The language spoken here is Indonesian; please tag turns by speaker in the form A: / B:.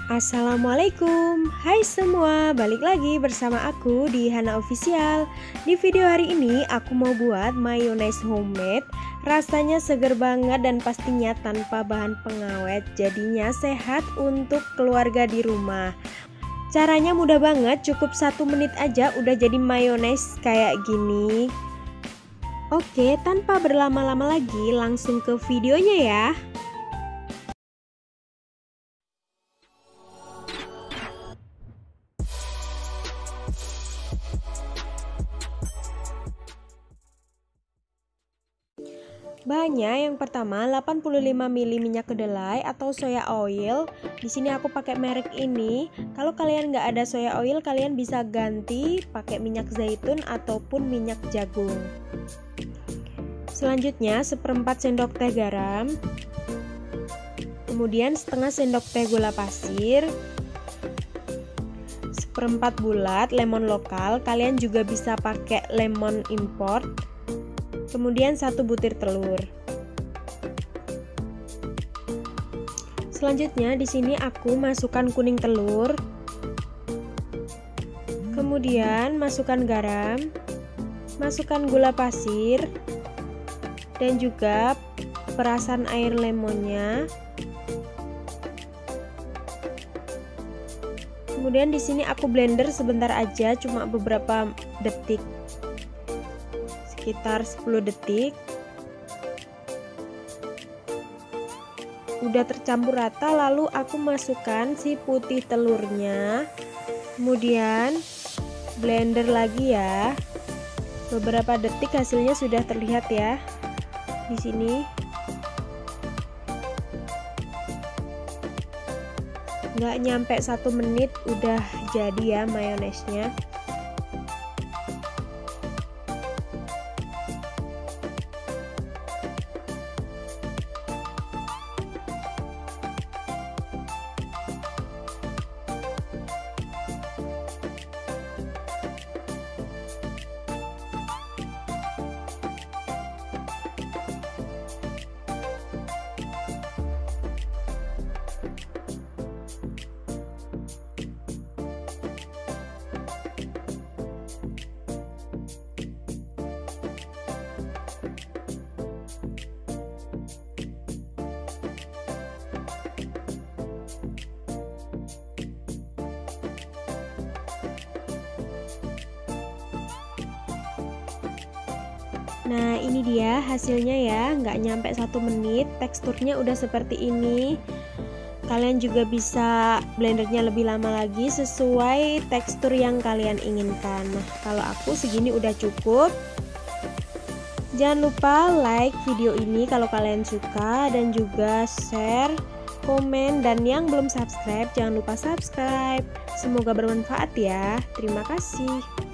A: Assalamualaikum, hai semua, balik lagi bersama aku di Hana Official. Di video hari ini aku mau buat mayones homemade. Rasanya seger banget dan pastinya tanpa bahan pengawet. Jadinya sehat untuk keluarga di rumah. Caranya mudah banget, cukup 1 menit aja udah jadi mayones kayak gini. Oke, tanpa berlama-lama lagi langsung ke videonya ya. Bahannya yang pertama 85 ml minyak kedelai atau soya oil. Di sini aku pakai merek ini. Kalau kalian nggak ada soya oil, kalian bisa ganti pakai minyak zaitun ataupun minyak jagung. Selanjutnya 1/4 sendok teh garam. Kemudian setengah sendok teh gula pasir. 1/4 bulat lemon lokal. Kalian juga bisa pakai lemon import. Kemudian 1 butir telur. Selanjutnya di sini aku masukkan kuning telur. Kemudian masukkan garam, masukkan gula pasir dan juga perasan air lemonnya. Kemudian di sini aku blender sebentar aja, cuma beberapa detik. Sekitar 10 detik. Udah tercampur rata, lalu aku masukkan si putih telurnya. Kemudian blender lagi ya. Beberapa detik hasilnya sudah terlihat ya. Di sini. Nggak nyampe 1 menit udah jadi ya mayonesnya. Nah ini dia hasilnya ya, nggak nyampe 1 menit, teksturnya udah seperti ini. Kalian juga bisa blendernya lebih lama lagi sesuai tekstur yang kalian inginkan. Nah kalau aku segini udah cukup. Jangan lupa like video ini kalau kalian suka, dan juga share, komen, dan yang belum subscribe jangan lupa subscribe. Semoga bermanfaat ya, terima kasih.